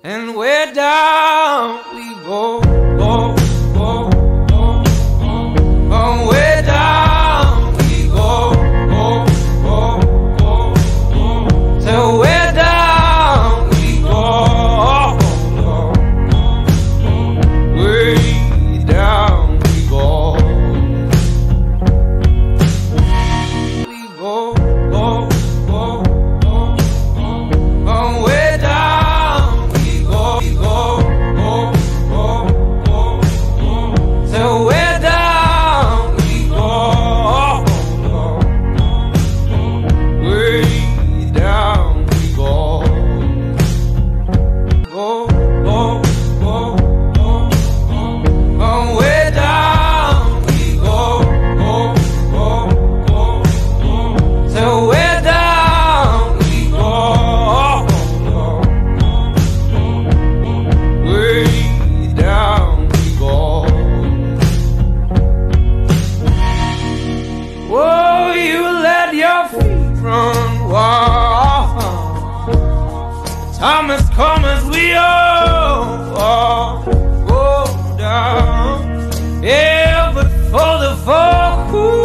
and way down we go, go, go, go, go. Way down we go, go, go, go, go. Till way down we go, way down we go. We go, go, go, go, go. Way down we go, go, go, go, go, go. Till way down we go, way down we go. Go, go, go, go, go. Way down we go, go, go, go, go. Till way down we go, way down we go. Whoa, you let your feet run wild. Time has come as we all go down. Yeah, but for the folk who